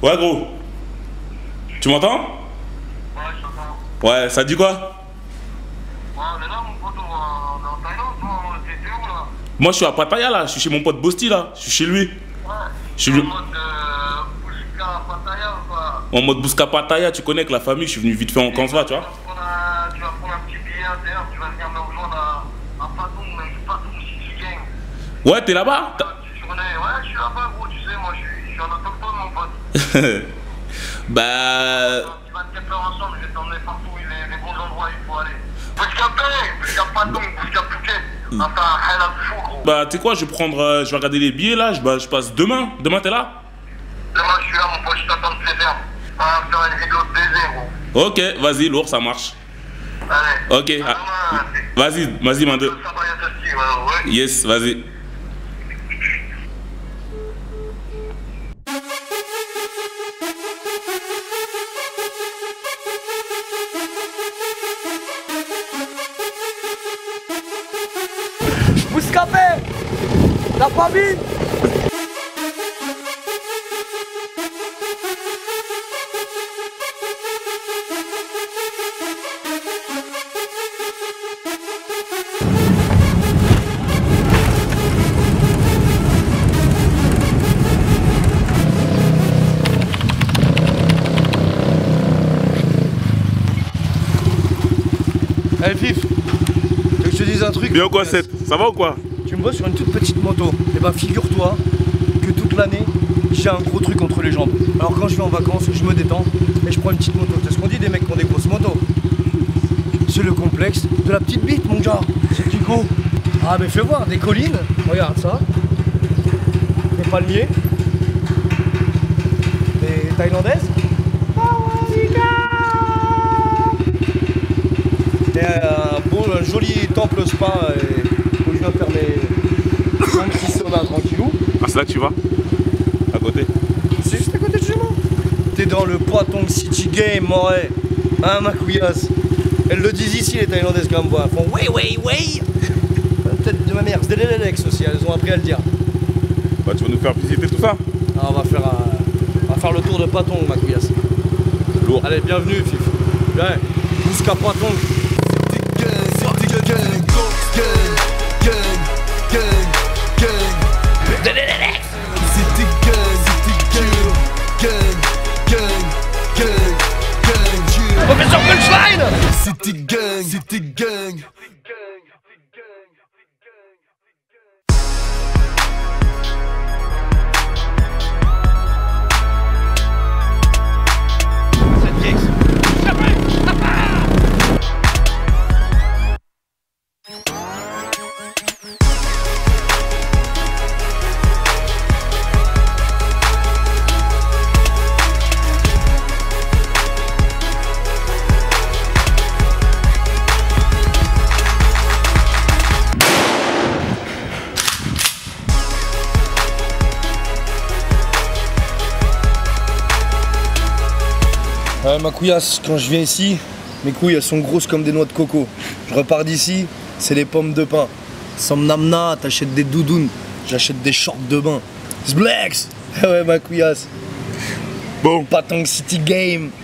Ouais, gros. Tu m'entends? Ouais, je t'entends. Ouais, ça dit quoi? Ouais, on est là, mon pote, on est en Thaïlande, toi, t'es où là? Moi, je suis à Pattaya là. Je suis chez mon pote Bosti là. Je suis chez lui. Ouais. Je suis En mode Bouchka Pattaya ou quoi? en mode Bouska Pattaya. Tu connais que la famille, je suis venu vite fait en Kansva, tu vois. Tu vas prendre un petit billet interne, tu vas venir me rejoindre à Patong, même Patong City Gang. Ouais, t'es là-bas? Tu connais? Ouais, je suis là-bas, gros, tu sais, moi je suis un autochtone, mon pote. Bah. Tu vas te capter ensemble, je vais t'emmener partout où les bons endroits où il faut aller. Bouchka Patong, Bouchka Phuket. Enfin, un hell of fou, gros. Bah, tu sais quoi, je vais prendre. Je vais regarder les billets là. Je passe demain. Demain, t'es là? Demain, je suis là, mon pote, je t'attends de sévère. On va faire une vidéo de baiser, gros. Ok, vas-y, lourd, ça marche. Allez. Ok, vas-y, man. Ouais. Yes, vas-y. Bouscapé, la famille. Allez Fif, tu veux que je te dise un truc? Bien quoi, Seth? Ça va ou quoi? Tu me vois sur une toute petite moto. Et bah figure-toi que toute l'année, j'ai un gros truc entre les jambes. Alors quand je vais en vacances, je me détends et je prends une petite moto. C'est ce qu'on dit des mecs qui ont des grosses motos. C'est le complexe de la petite bite, mon gars. C'est du go. Ah mais fais voir, des collines, regarde ça. Des palmiers. Des thaïlandaises. Et un joli temple spa où je viens faire mon petit sauna tranquillou. Ah, c'est là que tu vas? À côté? C'est juste à côté de chez moi. T'es dans le Patong City Game, Moret. Hein, ma couillasse. Elles le disent ici, les Thaïlandaises, comme moi. Elles font oui. Peut-être de ma mère, c'est des Lelex aussi, elles ont appris à le dire. Bah, tu vas nous faire visiter tout ça? Alors, on va faire le tour de Patong, ma couillasse. Lourd. Allez, bienvenue, Fif. Ouais, jusqu'à Patong. Professeur Punchline! City Gang, City Gang. Ma couillasse, quand je viens ici, mes couilles elles sont grosses comme des noix de coco. Je repars d'ici, c'est les pommes de pin. Samnamna, t'achètes des doudounes, j'achète des shorts de bain. Zblex. Ouais, ma couillasse. Bon. Patong City Game.